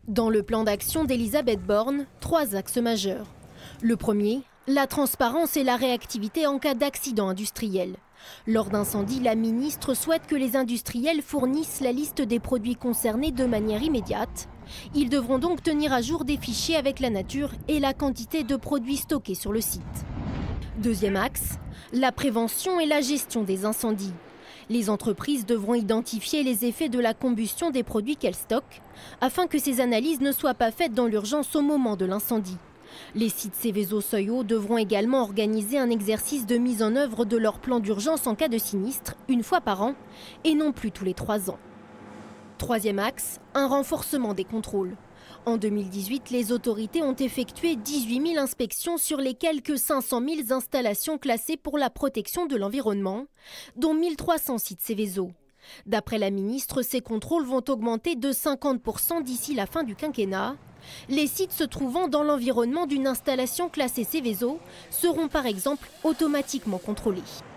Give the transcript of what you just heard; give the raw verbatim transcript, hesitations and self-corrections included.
Dans le plan d'action d'Elisabeth Borne, trois axes majeurs. Le premier, la transparence et la réactivité en cas d'accident industriel. Lors d'incendie, la ministre souhaite que les industriels fournissent la liste des produits concernés de manière immédiate. Ils devront donc tenir à jour des fichiers avec la nature et la quantité de produits stockés sur le site. Deuxième axe, la prévention et la gestion des incendies. Les entreprises devront identifier les effets de la combustion des produits qu'elles stockent, afin que ces analyses ne soient pas faites dans l'urgence au moment de l'incendie. Les sites Seveso-Seuil-Haut devront également organiser un exercice de mise en œuvre de leur plan d'urgence en cas de sinistre, une fois par an, et non plus tous les trois ans. Troisième axe, un renforcement des contrôles. En deux mille dix-huit, les autorités ont effectué dix-huit mille inspections sur les quelques cinq cent mille installations classées pour la protection de l'environnement, dont mille trois cents sites Seveso. D'après la ministre, ces contrôles vont augmenter de cinquante pour cent d'ici la fin du quinquennat. Les sites se trouvant dans l'environnement d'une installation classée Seveso seront par exemple automatiquement contrôlés.